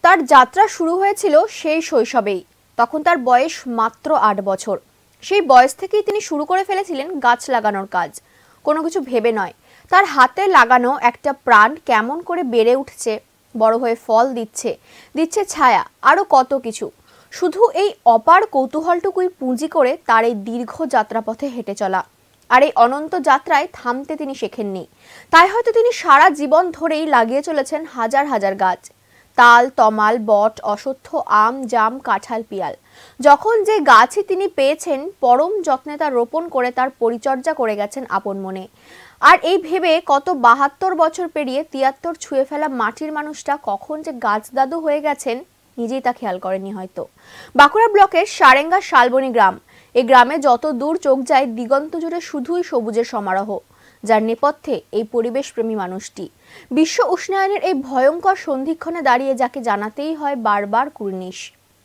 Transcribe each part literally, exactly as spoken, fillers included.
তার যাত্রা শুরু হয়েছিল সেই শৈশবেই। তখন তার বয়স মাত্র আট বছর। সেই বয়স থেকেই তিনি শুরু করে ফেলেছিলেন গাছ লাগানোর কাজ। কোনো কিছু ভেবে নয়, তার হাতে লাগানো একটা প্রাণ কেমন করে বেড়ে উঠছে, বড় হয়ে ফল দিচ্ছে, দিচ্ছে ছায়া, আরও কত কিছু। শুধু এই অপার কৌতূহলটুকুই পুঁজি করে তার এই দীর্ঘ যাত্রাপথে হেঁটে চলা। আর এই অনন্ত যাত্রায় থামতে তিনি শেখেননি। তাই হয়তো তিনি সারা জীবন ধরেই লাগিয়ে চলেছেন হাজার হাজার গাছ। তাল, তমাল, বট, অশ্বত্থ, আম, জাম, কাঁঠাল, পিয়াল। যখন যে গাছই তিনি পেয়েছেন, পরম যত্নে তা রোপণ করে তার পরিচর্যা করে গেছেন আপন মনে। আর এই ভেবে কত বাহাত্তর বছর পেরিয়ে তিয়াত্তর ছুঁয়ে ফেলা মাটির মানুষটা কখন যে গাছ দাদু হয়ে গেছেন, নিজেই তা খেয়াল করেনি হয়তো। বাঁকুড়া ব্লকের সারেঙ্গা শালবনী গ্রাম। এই গ্রামে যত দূর চোখ যায়, দিগন্ত জুড়ে শুধুই সবুজের সমারোহ, যার নেপথ্যে এই পরিবেশপ্রেমী মানুষটি। বিশ্ব উষ্ণায়নের এই ভয়ঙ্কর সন্ধিক্ষণে দাঁড়িয়ে যাকে জানাতেই হয় বারবার কুর্নিশ।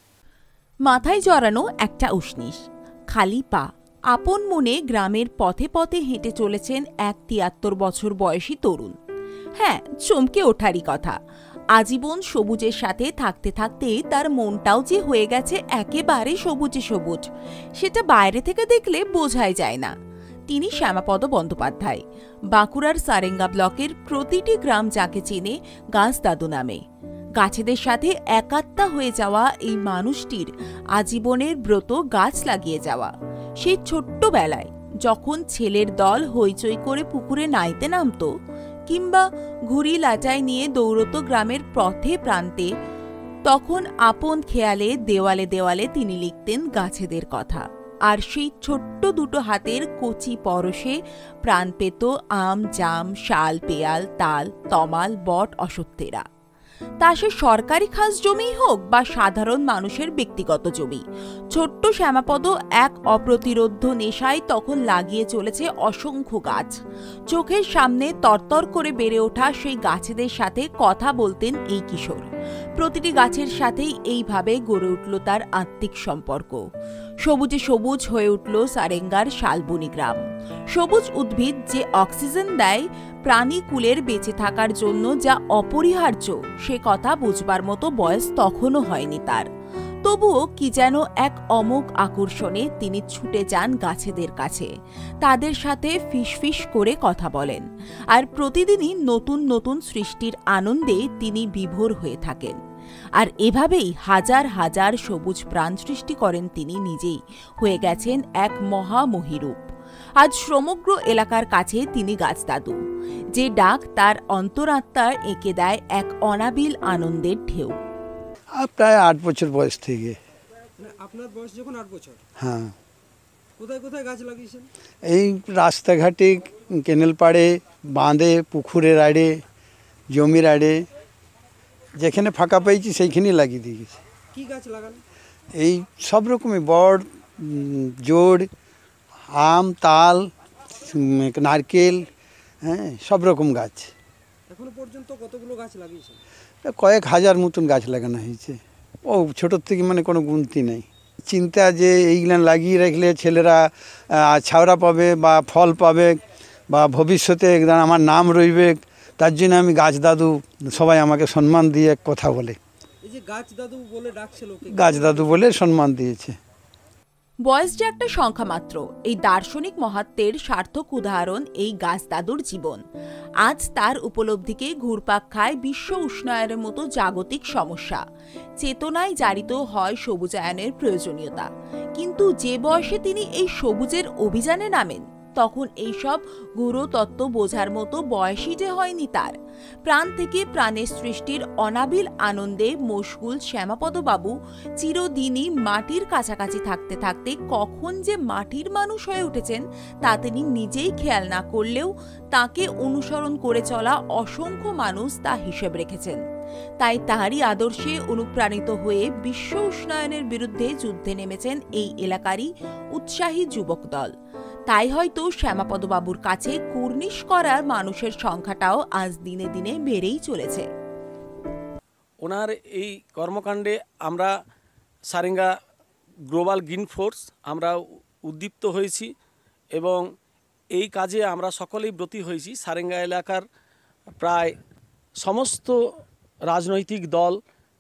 মাথায় জড়ানো একটা উষ্ণিস, খালি পা, আপন মনে গ্রামের পথে পথে হেঁটে চলেছেন এক তিয়াত্তর বছর বয়সী তরুণ। হ্যাঁ, চমকে ওঠারই কথা। আজীবন সবুজের সাথে থাকতে থাকতে তার মনটাও যে হয়ে গেছে একেবারে সবুজে সবুজ, সেটা বাইরে থেকে দেখলে বোঝাই যায় না। তিনি শ্যামাপদ বন্দ্যোপাধ্যায়। বাঁকুড়ার সারেঙ্গা ব্লকের প্রতিটি গ্রাম যাকে চেনে গাছ দাদু নামে। গাছেদের সাথে একাত্মা হয়ে যাওয়া এই মানুষটির আজীবনের ব্রত গাছ লাগিয়ে যাওয়া। সেই ছোট্টবেলায় যখন ছেলের দল হইচই করে পুকুরে নাইতে নামত, কিংবা ঘুড়ি লাটাই নিয়ে দৌড়ত গ্রামের পথে প্রান্তে, তখন আপন খেয়ালে দেওয়ালে দেওয়ালে তিনি লিখতেন গাছেদের কথা। আর সেই ছোট্ট দুটো হাতের কচি পরশে প্রাণ পেত আম, জাম, শাল, পেয়াল, তাল, তমাল, বট, অশ্বত্থেরা। তা সে সরকারি খাস জমিই হোক বা সাধারণ মানুষের ব্যক্তিগত জমি, ছোট্ট শ্যামাপদ এক অপ্রতিরোধ্য নেশায় তখন লাগিয়ে চলেছে অসংখ্য গাছ। চোখের সামনে তরতর করে বেড়ে ওঠা সেই গাছেদের সাথে কথা বলতেন এই কিশোর। প্রতিটি গাছের সাথেই এইভাবে গড়ে উঠল তার আত্মিক সম্পর্ক। সবুজে সবুজ হয়ে উঠল সারেঙ্গার শালবনী গ্রাম। সবুজ উদ্ভিদ যে অক্সিজেন দেয়, প্রাণীকুলের বেঁচে থাকার জন্য যা অপরিহার্য, সে কথা বুঝবার মতো বয়স তখনও হয়নি তার। তবুও কি যেন এক অমোঘ আকর্ষণে তিনি ছুটে যান গাছেদের কাছে, তাদের সাথে ফিসফিস করে কথা বলেন। আর প্রতিদিনই নতুন নতুন সৃষ্টির আনন্দে তিনি বিভোর হয়ে থাকেন। আর এভাবেই হাজার হাজার সবুজ প্রাণ সৃষ্টি করেন তিনি নিজেই, হয়ে গেছেন এক মহামহিরূপ। আজ সমগ্র এলাকার কাছে তিনি গাছ দাদু, যে ডাক তার অন্তরাত্মার এঁকে দেয় এক অনাবিল আনন্দের ঢেউ। প্রায় আট বছর বয়স থেকে। আপনার বয়স যখন আট বছর? হ্যাঁ। কোথায় কোথায় গাছ লাগিয়েছেন? এই রাস্তাঘাটে, কেনেল পাড়ে, বাঁধে, পুকুরের আড়ে, জমির আড়ে, যেখানে ফাঁকা পেয়েছি সেইখানেই লাগিয়ে দিয়ে গেছি। কি গাছ লাগান? এই সব রকমই, বট, জোড়, আম, তাল, নারকেল, হ্যাঁ, সব রকম গাছ। এখনো পর্যন্ত কতগুলো গাছ লাগিয়েছেন? কয়েক হাজার মতন গাছ লাগানো হয়েছে। ও ছোটোর থেকে মানে কোনো গুনতি নেই। চিন্তা যে এইগুলো লাগিয়ে রাখলে ছেলেরা ছাওড়া পাবে বা ফল পাবে বা ভবিষ্যতে আমার নাম রইবে, তার জন্য আমি গাছ দাদু, সবাই আমাকে সম্মান দিয়ে কথা বলে। এই যে গাছ দাদু বলে ডাকছে লোকে, গাছ দাদু বলে সম্মান দিয়েছে। বয়স যে একটা সংখ্যা মাত্র, এই দার্শনিক মহাত্মের সার্থক উদাহরণ এই গাছ দাদুর জীবন। আজ তার উপলব্ধিকে ঘুরপাক খায় বিশ্ব উষ্ণায়নের মতো জাগতিক সমস্যা। চেতনায় জারিত হয় সবুজায়নের প্রয়োজনীয়তা। কিন্তু যে বয়সে তিনি এই সবুজের অভিযানে নামেন, তখন এইসব গুরু তত্ত্ব বোঝার মতো বয়সই যে হয়নি তার। প্রাণ থেকে প্রাণের সৃষ্টির অনাবিল আনন্দে মশগুল শ্যামাপদবাবু চিরদিনই মাটির কাছাকাছি থাকতে থাকতে কখন যে মাটির মানুষ হয়ে উঠেছেন, তা তিনি নিজেই খেয়াল না করলেও তাকে অনুসরণ করে চলা অসংখ্য মানুষ তা হিসেব রেখেছেন। তাই তাহারই আদর্শে অনুপ্রাণিত হয়ে বিশ্ব উষ্ণায়নের বিরুদ্ধে যুদ্ধে নেমেছেন এই এলাকারই উৎসাহী যুবক দল। তাই হয়তো শ্যামাপদবাবুর কাছে কুর্নিশ করার মানুষের সংখ্যাটাও আজ দিনে দিনে বেড়েই চলেছে। ওনার এই কর্মকাণ্ডে আমরা সারেঙ্গা গ্লোবাল গ্রিন ফোর্স আমরা উদ্দীপ্ত হয়েছি এবং এই কাজে আমরা সকলেই ব্রতী হয়েছি। সারেঙ্গা এলাকার প্রায় সমস্ত রাজনৈতিক দল,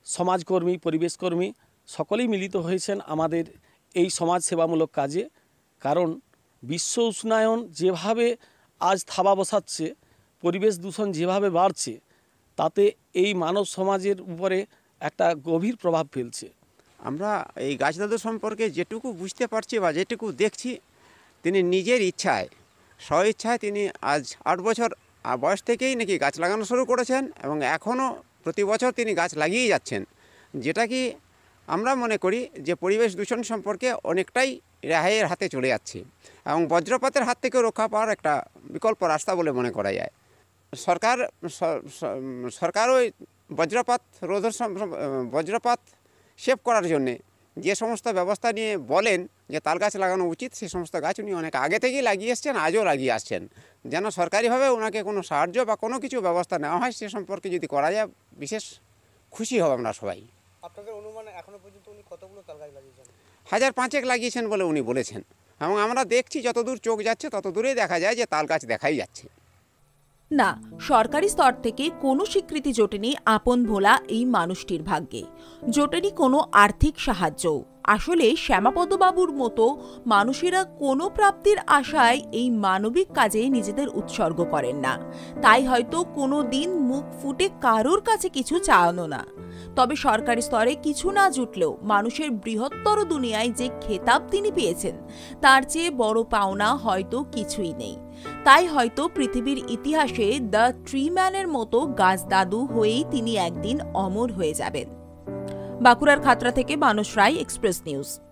সমাজকর্মী, পরিবেশকর্মী সকলেই মিলিত হয়েছেন আমাদের এই সমাজ সেবামূলক কাজে। কারণ বিশ্ব উষ্ণায়ন যেভাবে আজ থাবা বসাচ্ছে, পরিবেশ দূষণ যেভাবে বাড়ছে, তাতে এই মানব সমাজের উপরে একটা গভীর প্রভাব ফেলছে। আমরা এই গাছ দাদু সম্পর্কে যেটুকু বুঝতে পারছি বা যেটুকু দেখছি, তিনি নিজের ইচ্ছায় স্ব ইচ্ছায় তিনি আজ আট বছর বয়স থেকেই নাকি গাছ লাগানো শুরু করেছেন এবং এখনও প্রতি বছর তিনি গাছ লাগিয়েই যাচ্ছেন, যেটা কি আমরা মনে করি যে পরিবেশ দূষণ সম্পর্কে অনেকটাই রেহাইয়ের হাতে চলে যাচ্ছে এবং বজ্রপাতের হাত থেকে রক্ষা পাওয়ার একটা বিকল্প রাস্তা বলে মনে করা যায়। সরকার সরকার ওই বজ্রপাত রোধ বজ্রপাত সেভ করার জন্যে যে সমস্ত ব্যবস্থা নিয়ে বলেন যে তাল গাছ লাগানো উচিত, সেই সমস্ত গাছ উনি অনেক আগে থেকেই লাগিয়ে এসছেন, আজও লাগিয়ে আসছেন। যেন সরকারিভাবে ওনাকে কোনো সাহায্য বা কোনো কিছু ব্যবস্থা নেওয়া হয়, সে সম্পর্কে যদি করা যায় বিশেষ খুশি হব আমরা সবাই। আপনাদের অনুমান এখনো পর্যন্ত উনি কতগুলো তাল গাছ লাগিয়েছেন? হাজার পাঁচেক লাগিয়েছেন বলে উনি বলেছেন এবং আমরা দেখছি যতদূর চোখ যাচ্ছে তত দূরেই দেখা যায় যে তাল গাছ দেখাই যাচ্ছে। না, সরকারি স্তর থেকে কোনো স্বীকৃতি জোটেনি আপন ভোলা এই মানুষটির ভাগ্যে, জোটেনি কোনো আর্থিক সাহায্য। আসলে শ্যামাপদবাবুর মতো মানুষেরা কোনো প্রাপ্তির আশায় এই মানবিক কাজে নিজেদের উৎসর্গ করেন না, তাই হয়তো কোনো দিন মুখ ফুটে কারোর কাছে কিছু চাওয়ানো না। তবে সরকারি স্তরে কিছু না জুটলেও মানুষের বৃহত্তর দুনিয়ায় যে খেতাব তিনি পেয়েছেন, তার চেয়ে বড় পাওনা হয়তো কিছুই নেই। তাই হয়তো পৃথিবীর ইতিহাসে দ্য ট্রি ম্যানের মতো গাছ দাদু হয়েই তিনি একদিন অমর হয়ে যাবেন। বাঁকুড়ার খাতড়া থেকে মানস রায়, এক্সপ্রেস নিউজ।